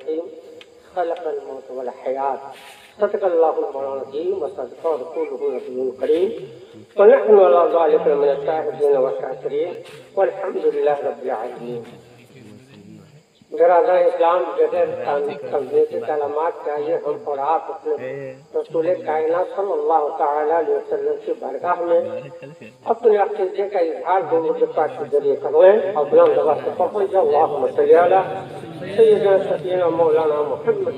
الرحيم خلق الموت والحياة صدق الله المولى العظيم وصدق رسوله النبي الكريم ونحن على ذلك من الشاهدين والشاكرين والحمد لله رب العالمين. برادر اسلام بغیر تمنے کی کلمات چاہیے ہم اور آپ اپنے رسول کائنات صلی اللہ تعالی علیہ وسلم کی بارگاہ میں اپنے عقیدے کا اظہار دونوں کے پاس کے ذریعے کروائیں اور بلند آواز سے پڑھیں جو اللہم صلی علی سیدنا سیدنا مولانا محمد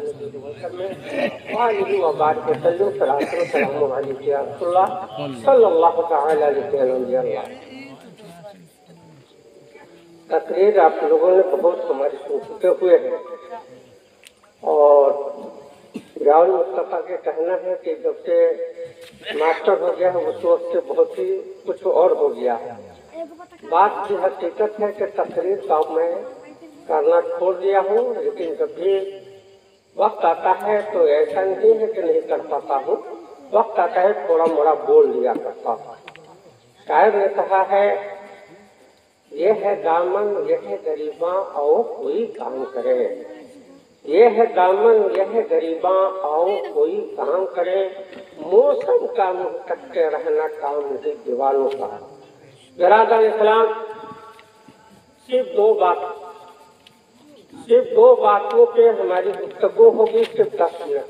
وآلہ وبارک وسلم صلاۃ و سلام علیہ یا رسول اللہ صلی اللہ تعالی علیہ وسلم. تقریر آپ لوگوں نے بہت ہماری سن چکے ہوئے ہیں اور بیان مصطفیٰ کے کہنا ہے کہ جب سے ماسٹر ہو گیا ہے اس وقت سے بہت ہی کچھ اور ہو گیا ہے. بات کی حقیقت ہے کہ تقریر کا میں کرنا چھوڑ دیا ہوں لیکن جب بھی وقت آتا ہے تو ایسا نہیں ہے کہ نہیں کر پاتا ہوں. وقت آتا ہے تھوڑا موڑا بول لیا کرتا ہوں. شاعر نے کہا ہے یہ ہے دامن یہ ہے غریباں آؤ کوئی کام کرے. یہ ہے دامن یہ ہے غریباں آؤ کوئی کام کرے. موسم کا منہ تکتے رہنا کام نہیں دیوانوں کا. برادر اسلام صرف دو باتوں پہ ہماری گفتگو ہوگی صرف 10 منٹ.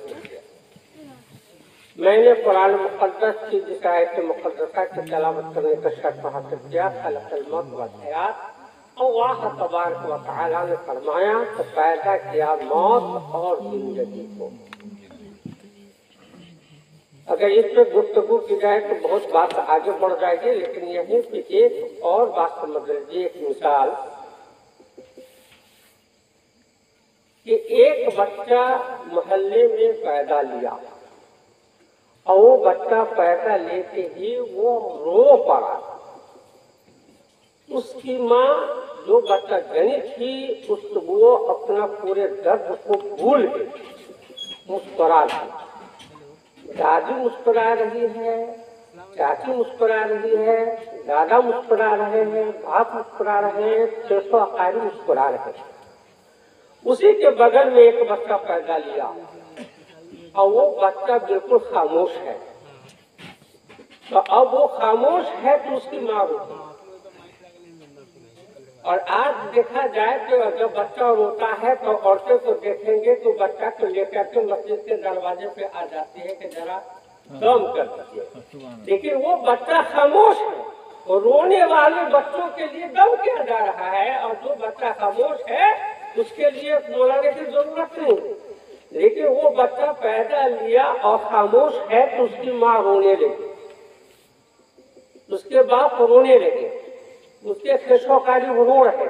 میں نے قرآن مقدس کی جس آیت مقدسہ کی تلاوت کرنے کا شرف حاصل کیا خلق الموت والحیات. اللہ تبارک و تعالیٰ نے فرمایا کہ پیدا کیا موت اور زندگی کو. اگر اس پہ گفتگو کی جائے تو بہت بات آگے بڑھ جائے گی لیکن یہیں پہ ایک اور بات سمجھ لیجیے. ایک مثال کہ ایک بچہ محلے میں پیدا لیا اور وہ بچہ پیدا لیتے ہی وہ رو پڑا. اس کی ماں جو بچہ جنی تھی وہ اپنا پورے درد کو بھول گئی, مسکرا دی. دادی مسکرا رہی ہے, چاچی مسکرا رہی ہے, دادا مسکرا رہے ہیں, باپ مسکرا رہے ہیں, 600 اقارب مسکرا رہے ہیں. اسی کے بغل میں ایک بچہ پیدا لیا اور وہ بچہ بالکل خاموش ہے. تو اب وہ خاموش ہے تو اس کی ماں روتی. اور آج دیکھا جائے تو جب بچہ روتا ہے تو عورتیں کو دیکھیں گے تو بچہ کو لے کر کے مسجد کے دروازے پہ آ جاتی ہے کہ ذرا دم کر دیجیے. لیکن وہ بچہ خاموش ہے اور رونے والے بچوں کے لیے دم کیا جا رہا ہے اور جو بچہ خاموش ہے اس کے لیے بلانے کی ضرورت نہیں. لیکن وہ بچہ پیدا لیا اور خاموش ہے تو اس کی ماں رونے لگی, اس کے باپ رونے لگے, اس کے خیشوکاری رو رہے.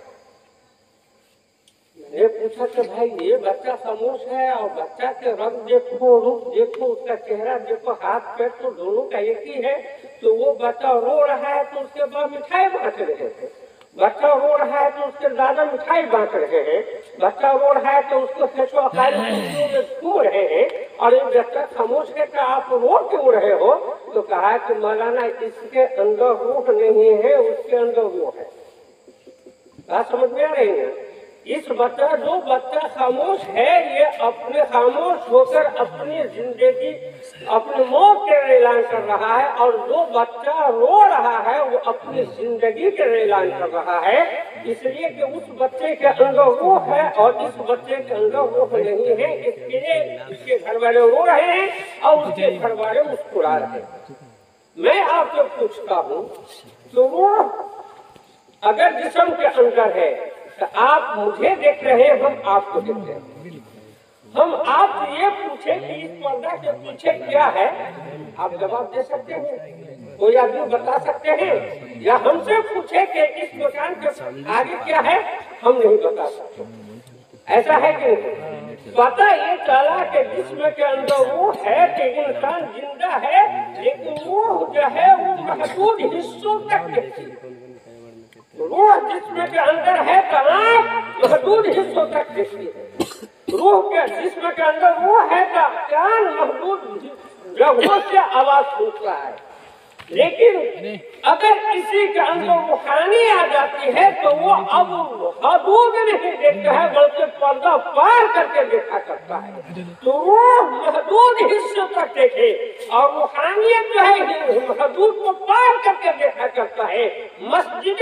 میں نے پوچھا کہ بھائی یہ بچہ خاموش ہے اور بچہ کے رنگ دیکھو, روپ دیکھو, اس کا چہرہ دیکھو, ہاتھ پیر تو دونوں کا ایک ہی ہے. تو وہ بچہ رو رہا ہے تو اس کے باپ مٹھائی بانٹ رہے تھے. بچہ رو رہا ہے تو اس کے دادا مٹھائی بانٹ رہے ہیں. بچہ رو رہا ہے تو اس کو خیشوکاری میں چھو رہے ہیں. اور یہ بچہ خاموش ہے کہ آپ رو کیوں رہے ہو؟ تو کہا کہ مولانا اس کے اندر روح نہیں ہے, اس کے اندر روح ہے. بات سمجھ میں آ رہی ہے؟ اس بچہ جو بچہ خاموش ہے یہ اپنے خاموش ہو کر اپنی زندگی اپنی موت کا اعلان کر رہا ہے, اور جو بچہ رو رہا ہے وہ اپنی زندگی کا اعلان کر رہا ہے. اس لیے کہ اس بچے کے اندر روح ہے اور اس بچے کے اندر روح نہیں ہے. اس لیے اس کے گھر والے رو رہے ہیں اور اس کے گھر والے مسکرا رہے ہیں. میں آپ سے پوچھتا ہوں تو روح اگر جسم کے اندر ہے تو آپ مجھے دیکھ رہے ہیں, ہم آپ کو دیکھ رہے ہیں. ہم آپ سے یہ پوچھیں کہ اس پردہ کے پیچھے کیا ہے, آپ جواب دے سکتے ہیں؟ کوئی آدمی بتا سکتے ہیں؟ یا ہم سے پوچھے کہ اس مکان کے آگے کیا ہے, ہم نہیں بتا سکتے. ایسا ہے کہ نہیں؟ پتہ یہ چلا کہ جسم کے اندر وہ ہے کہ انسان زندہ ہے لیکن وہ جو ہے وہ محدود حصوں تک دیکھتی ہے. روح جسم کے اندر ہے تو آپ محدود حصوں تک دیکھتی ہے. روح کے جسم کے اندر وہ ہے تو کان محدود جگہوں سے آواز سنتا ہے. لیکن اگر کسی کے اندر روحانی آ جاتی ہے تو وہ اب حدود نہیں دیکھتا ہے بلکہ پردہ پار کر کے دیکھا کرتا ہے. تو وہ محدود حصے تک دیکھے اور روحانیت جو ہے حدود کو پار کر کے دیکھا کرتا ہے. مسجد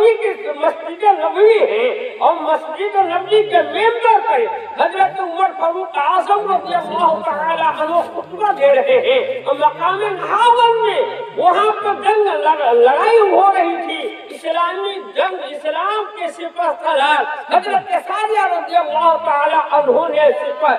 نبوی ہے اور مسجد نبوی کے ممبر پر حضرت عمر فاروق اعظم رضی اللہ تعالی عنہ خطبہ دے رہے ہیں اور مقام نہاون میں وہاں پر جنگ لڑائی ہو رہی تھی. اسلامی جنگ اسلام کے سپہ سالار حضرت ساریہ رضی اللہ تعالی عنہ نے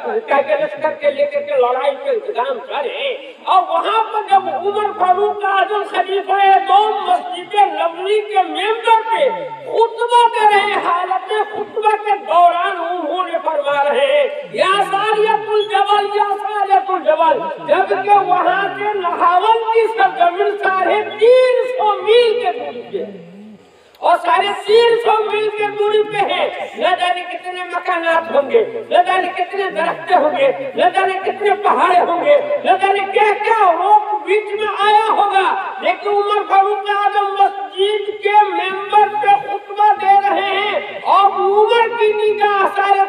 لشکر کے لے کر کے لڑائی کے انتظام کرے اور وہاں پر جب عمر فاروق اعظم خلیفہ دوم مسجد نبوی کے ممبر پہ خطبہ دے رہے حالت خطبہ کے دوران انہوں نے فرما رہے ہیں یا ساریۃ الجبل یا ساریۃ الجبل، جبکہ وہاں سے نہاون کی سرزمین 350 میل کے دوری پہ اور 350 میل کے دوری پہ ہے. نہ جانے کتنے مکانات ہوں گے، نہ جانے کتنے درخت ہوں گے، نہ جانے کتنے پہاڑ ہوں گے، نہ جانے کیا کیا روک بیچ میں آیا ہوگا. لیکن عمر فاروق اعظم مسجد کے ممبر پہ خطبہ دے رہے ہیں اور عمر کی نگاہ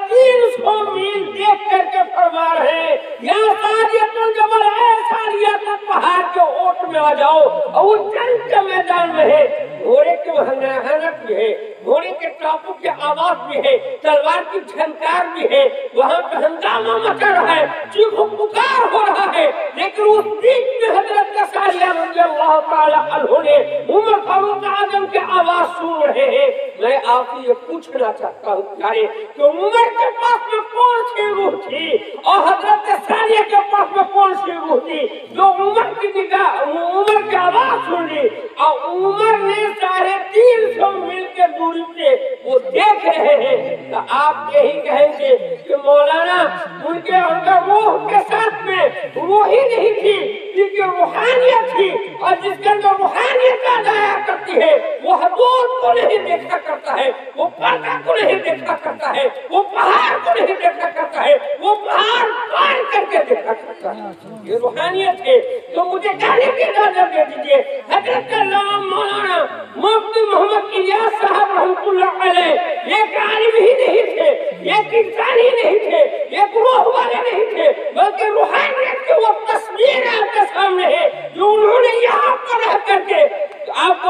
350 میل دیکھ کر کے فرما رہے ہیں یا ساریۃ الجبل، اے ساریۃ، پہاڑ کے اوٹ میں آ جاؤ. اور وہ جنگ کے میدان میں ہے، گھوڑے کے حنک بھی ہے، گھوڑے کے ٹاپو کی آواز بھی ہے، تلوار کی جھنکار بھی ہے، وہاں پہ ہنگامہ مچا رہا ہے، چیخ و پکار ہو رہا ہے. لیکن اس بیچ میں حضرت ساریہ رضی اللہ تعالی عنہ نے عمر فاروق اعظم کی آواز سن رہے ہیں. میں آپ سے یہ پوچھنا چاہتا ہوں کہ عمر کے پاس میں کون سی روح تھی اور حضرت ساریہ کے پاس میں کون سی روح تھی جو عمر کی نگاہ عمر کی آواز سن لی اور عمر نے 350 میل کے دوری پہ وہ دیکھ رہے ہیں. تو آپ یہی کہیں گے کہ مولانا ان کے اندر روح کے ساتھ میں روح ہی نہیں تھی لیکن روحانیت تھی، اور جس کے اندر روحانیت آ جایا کرتی ہے وہ حدود کو نہیں دیکھا کرتا ہے، وہ پردہ کو نہیں دیکھا کرتا ہے، وہ پہاڑ کو نہیں دیکھا کرتا ہے، وہ پہاڑ پار کر کے دیکھا کرتا ہے. یہ روحانیت ہے. تو مجھے کہنے کی اجازت دے دیجیے حضرت علامہ مولانا مفتی محمد الیاس صاحب رحمۃ اللہ علیہ ایک عالم ہی نہیں تھے، ایک انسان ہی نہیں تھے، ایک روح والے نہیں تھے، بلکہ روحانیت کی وہ تصویر آپ کے سامنے ہے جو انہوں نے یہاں پر رہ کر کے آپ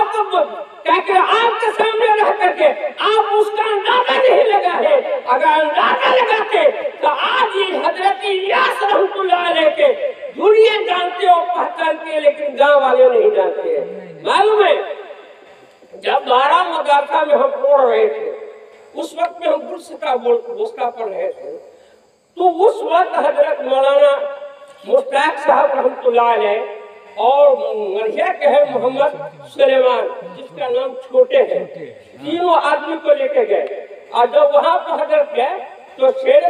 کے سامنے رہ کر کے آپ اس کا اندازہ نہیں لگا ہے. اگر اندازہ لگاتے تو آج یہ حضرت الیاس رحمۃ اللہ علیہ کے دنیا جانتے اور پہچانتے ہیں لیکن گاؤں والے نہیں جانتے ہیں. معلوم ہے جب 12 مدرسہ میں ہم پڑھ رہے تھے اس وقت میں ہم گلستا پڑھ رہے تھے تو اس وقت حضرت مولانا مشتاق صاحب رحمۃ اللہ علیہ اور مرحیہ کے ہیں محمد سلیمان جس کا نام چھوٹے ہیں، تینوں آدمی کو لے کے گئے. اور جب وہاں پر حضرت گئے تو شیر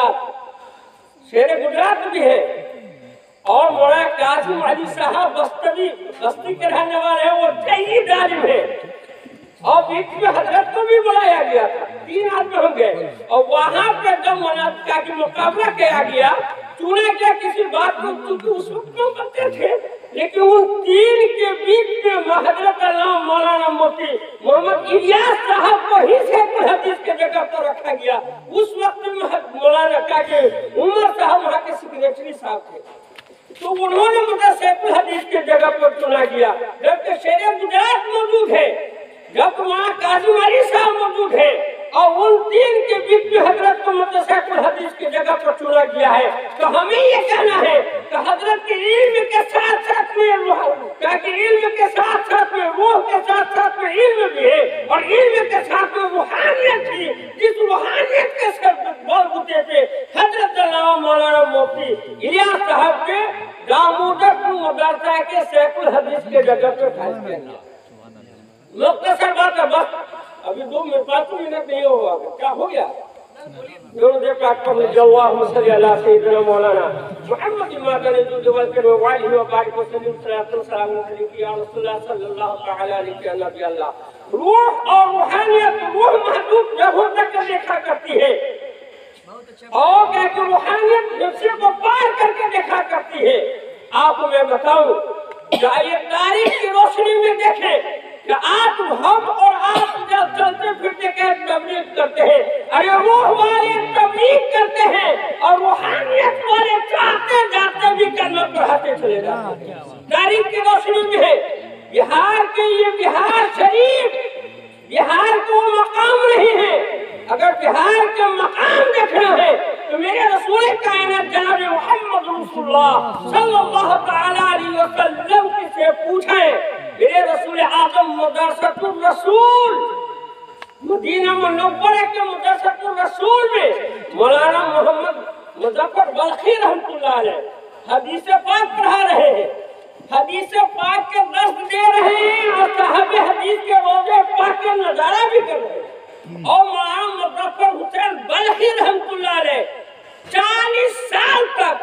گجرات بھی ہے اور مولانا قاسم علی صاحب بستی کے رہنے والے ہیں، وہ جئی عالم ہے. اور بیچ میں حضرت کو بھی بلایا گیا تھا، 3 آدمی ہوں گے. اور وہاں پہ جب مناظرہ کا مقابلہ کیا گیا چنا کیا کسی بات کو، کیونکہ اس وقت میں بچے تھے لیکن ان 3 کے بیچ میں حضرت علامہ مولانا مفتی محمد الیاس صاحب کو ہی شیخ الحدیث کے جگہ پر رکھا گیا. اس وقت میں مولانا عمر صاحب وہاں کے سیکریٹری صاحب تھے تو انہوں نے مجھے شیخ الحدیث کے جگہ پر چنا گیا. جبکہ شیر گجرات موجود ہے، جب وہاں قاسم علی صاحب موجود ہے اور ان 3 کے بیچ میں حضرت کو شیخ الحدیث کی جگہ پر چنا گیا ہے. تو ہمیں یہ کہنا ہے کہ حضرت کے علم کے ساتھ ساتھ میں علم کے ساتھ ساتھ میں روح کے ساتھ ساتھ میں علم بھی ہے اور علم کے ساتھ میں روحانیت تھی. جس روحانیت کے بل بوتے پہ حضرت علامہ مولانا مفتی الیاس صاحب کے دامودر مدرسہ کے شیخ الحدیث کے جگہ پر ٹھہر گیا. مختصر بات ہے، بس ابھی 2 منٹ نہیں ہوا، کیا ہو گیا؟ دونوں دیکھ آپ کو اللہم صلی اللہ سیدنا مولانا محمد مادن جوال کے موائل و بارک وسلم صلی اللہ علیہ صلی اللہ تعالی علیہ نبی اللہ. روح اور روحانیت، روح محدود جگہوں تک دیکھا کرتی ہے اور کہ روحانیت نفس کو پار کر کے دیکھا کرتی ہے. آپ کو میں بتاؤں ये तारीख की रोशनी में देखें कि आप हम और आप जब चलते फिरते कहीं तबलीग करते हैं, अरे वो वाले तबलीग करते हैं और रूहानियत वाले चाहते जाते भी कलमा पढ़ाते चले जाते हैं। तारीख की रोशनी में है बिहार के, ये बिहार शरीफ, बिहार को मकाम नहीं है। अगर बिहार का मकाम देखना है तो मेरे रसूल कायनात जनाब मोहम्मद रसूलुल्लाह सल्लल्लाहु तआला अलैहि वसल्लम से पूछें। मेरे रसूल आजम मुदर्रिसुर रसूल मदीना मुनव्वरा के मुदर्रिसुर रसूल में मौलाना मोहम्मद मुजफ्फर बल्खी रहमतुल्लाह अलैह हदीस पाक पढ़ा रहे हैं, हदीस पाक के दर्स दे रहे हैं और साहब हदीस के रोजे पाक के नजारा भी कर रहे हैं। और मौलाना मुजफ्फर हुसैन बल्खी रहमतुल्लाह अलैह 40 साल तक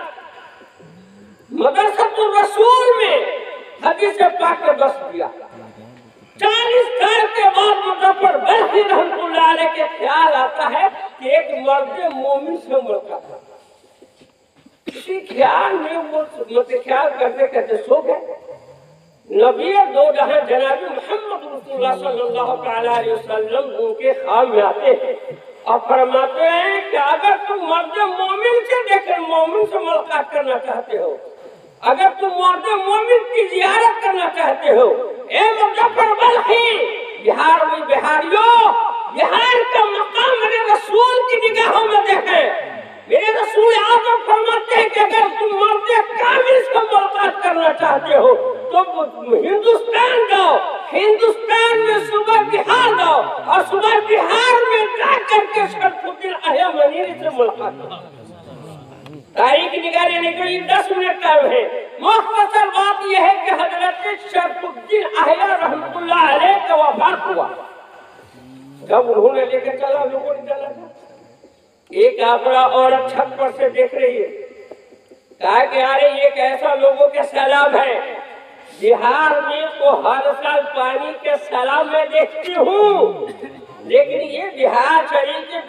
मदरसतुर रसूल में हदीस पाक का दर्स दिया। 40 साल के बाद मुजफ्फर बल्खी रहमतुल्लाह अलैह के ख्याल आता है कि एक मर्द मोमिन से मुलाकात था। इसी ख्याल में वो ख्याल करते करते सो गए। नबी दो जहां जनाब मोहम्मद रसूलुल्लाह सल्लल्लाहु अलैहि वसल्लम उनके ख्वाब में आते हैं और फरमाते हैं कि अगर तुम मर्द मोमिन से देखें, मोमिन से मुलाकात करना चाहते हो, अगर तुम मर्द मोमिन की जियारत करना चाहते हो, ए मुजफ्फर बल्खी, बिहार में बिहारियों, बिहार का मकाम मेरे रसूल की निगाहों में देखें। मेरे रसूल आजम फरमाते हैं कि अगर तुम मर्द कामिल से मुलाकात करना चाहते हो तो हिंदुस्तान जाओ, हिंदुस्तान में सुबह बिहार जाओ और सुबह बिहार में जा करके शरफुद्दीन अहिया मनीरी से मुलाकात करो। तारीख निकालने के लिए 10 मिनट टाइम है। मुख्तसर बात यह है कि हजरत शरफुद्दीन अहिया रहमतुल्लाह अलैह का वफात हुआ। जब उन्होंने लेकर चला, लोगों ने चला था, एक आपरा औरत छत पर से देख रही है, कहा कि अरे ये कैसा लोगों के सैलाब है, बिहार में तो हर साल पानी के सैलाब में देखती हूँ, लेकिन ये बिहार शरीफ के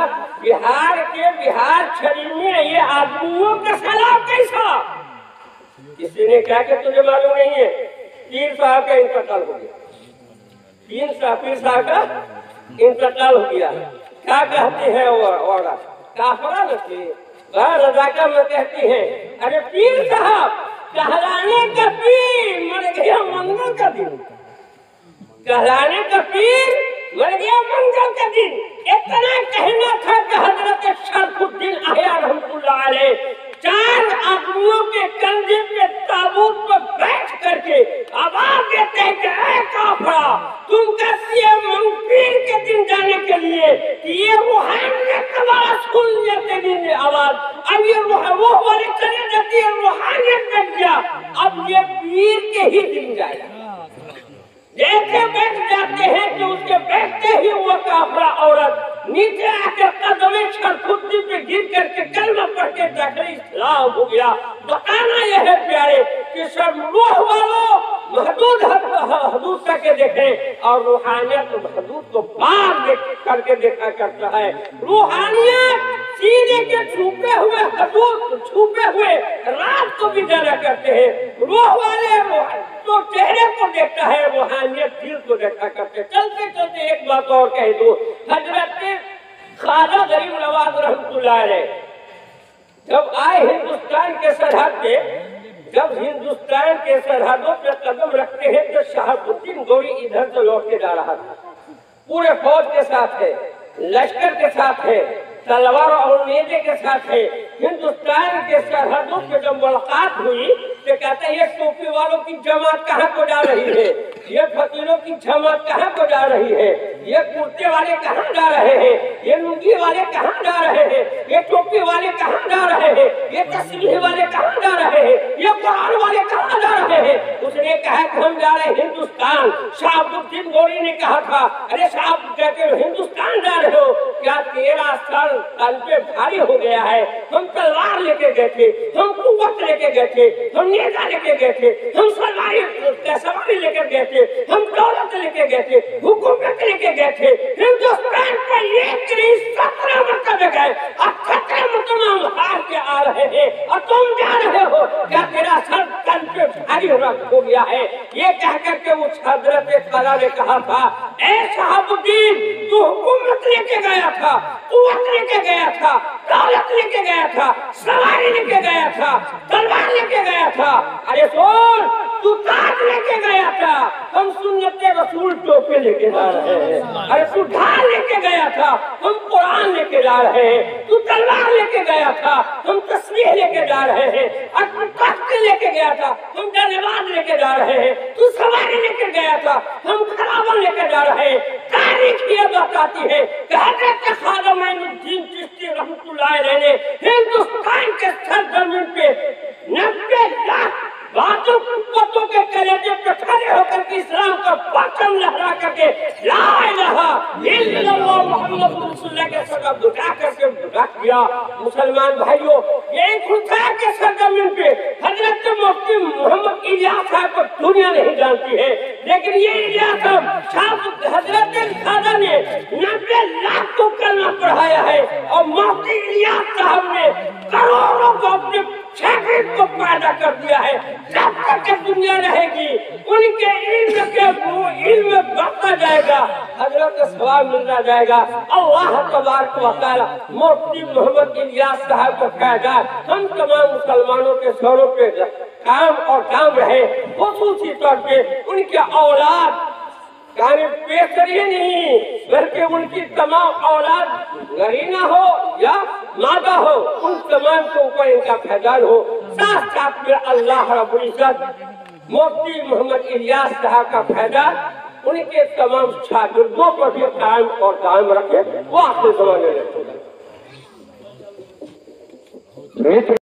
बिहार शरीफ में ये आदमियों का सैलाब कैसा? किसी ने कहा कि तुझे मालूम नहीं है, पीर साहब का इंतकाल हो गया, पीर साहब का इंतकाल हो गया। क्या कहते हैं वो औरत काफरा नस्ली रजाका में कहती है, अरे पीर साहब कहलाने का पीर मर गया मंगल का दिन, कहलाने का पीर मर गया मंगल का दिन। इतना कहना था कि हजरत शरफुद्दीन अहिया रहमतुल्लाह अलैह 4 आदमियों के कंधे पे ताबूत पर बैठ करके आवाज देते हैं कि ऐ काफरा, तुम कहती है पीर के दिन जाने के लिए कि ये रूहानियत वाला सुन लेते दिन आवाज, अब ये वो वाले चले जाती है, रूहानियत बैठ गया, अब ये पीर के ही दिन जाएगा। जैसे बैठ जाते हैं कि उसके बैठते ही वो काफरा औरत नीचे आकर कदमे शरफुद्दीन पे गिर करके कलमा पढ़ के दाखिल इस्लाम हो गया। बताना यह है प्यारे कि सब रूह वालों हदूद करके देखें और रूहानियत हदूद को बार देख करके देखा करता है। रूहानियत सीने के छुपे हुए हदूद, छुपे हुए रात को भी जाना करते हैं। रूह वाले तो चेहरे को देखता है, रूहानियत दिल को देखा करते। चलते चलते एक बात और कह दो, हजरत ख्वाजा गरीब नवाज रहमतुल्लाह अलैह जब आए हिंदुस्तान के सरहद पे, जब हिंदुस्तान के सरहदों पे कदम रखते हैं तो शहाबुद्दीन गौरी इधर से लौट के जा रहा था, पूरे फौज के साथ है, लश्कर के साथ है, तलवार और नेजे के साथ है। हिंदुस्तान के सरहदों पे जब मुलाकात हुई तो कहते हैं ये टोपी वालों की जमात कहाँ को जा रही है, ये फकीरों की जमात कहाँ को जा रही है, ये कुर्ते वाले कहाँ जा रहे हैं, ये लुंगी वाले कहाँ जा रहे हैं, ये टोपी वाले कहाँ जा रहे हैं, ये तस्बीह वाले कहाँ जा रहे हैं, ये कुरान वाले कहाँ जा रहे हैं। उसने कहा कि हम जा रहे हैं हिंदुस्तान। शहाबुद्दीन गौरी ने कहा था, अरे साहब कहते हिंदुस्तान जा रहे हो क्या? तेरा सर तन पे भारी हो गया है, हम तलवार लेके गए थे, हम कुव्वत लेके गए थे, हम नेजा लेके गए थे, हम सवारी लेकर गए थे, हम दौलत लेके गए थे, हुकूमत लेके गए थे। हिंदुस्तान पर एक नहीं 17 मरतबे गए और 17 मरतबा हम हार के आ रहे हैं और तुम जा रहे हो क्या? तेरा सर तन पे भारी ही रद्द हो गया है। ये कह करके उस हजरत ख्वाजा ने कहा था, ए शहाबुद्दीन, तू हुकूमत लेके गया था, कुव्वत लेके गया था, दौलत लेके गया था, सवारी लेके गया था, तलवार लेके गया था, अरे सुन, तू ताज लेके गया था, हम सुन्नते रसूल टोपे लेके जा रहे हैं। अरे तू ढाल लेके गया था, हम कुरान लेके जा रहे हैं। तू तलवार लेके गया था, हम तस्बीह लेके जा रहे हैं। और तू तख्त लेके गया था, हम धन्यवाद लेके जा रहे हैं। तू सवारी लेके गया था, हम खराबन लेके जा रहे हैं। तारीख ये बताती है कि हजरत ख्वाजा मोइनुद्दीन चिश्ती रहमतुल्लाह अलैह ने हिंदुस्तान के सरजमीन पे 90 लाख बातों कुत्तों के कलेजे पे खड़े होकर के इस्लाम का परचम लहरा करके ला इलाहा इल्लल्लाह मुहम्मद रसूलुल्लाह के शब्द उठा करके रख दिया। मुसलमान भाइयों, ये खुदा के सरजमीन पे हजरत मुफ्ती मोहम्मद इलियास साहब को दुनिया नहीं जानती है, लेकिन ये इलियास साहब हजरत ख्वाजा ने 90 लाख को कलमा पढ़ाया है और मुफ्ती इलियास साहब ने करोड़ों को अपने शागिर्द को पैदा कर दिया है। जब तक दुनिया रहेगी उनके इल्म बढ़ता जाएगा, हजरत का सवाब मिलता जाएगा। अल्लाह तबारक व तआला मुफ्ती मोहम्मद इलियास साहब को कहेगा, हम तमाम मुसलमानों के सरों पे काम और काम रहे, खुसूसी तौर पे उनके औलाद काने पेशरी नहीं, बल्कि उनकी तमाम औलाद नरीना हो या मादा हो, उन तमाम के ऊपर इनका फैजान हो। साथ साथ में अल्लाह रब्बुल इज्जत मुफ्ती मोहम्मद इलियास साहब का फैजान उनके तमाम शागिर्दों पर भी कायम और दायम रखे, वो आपके ज़माने में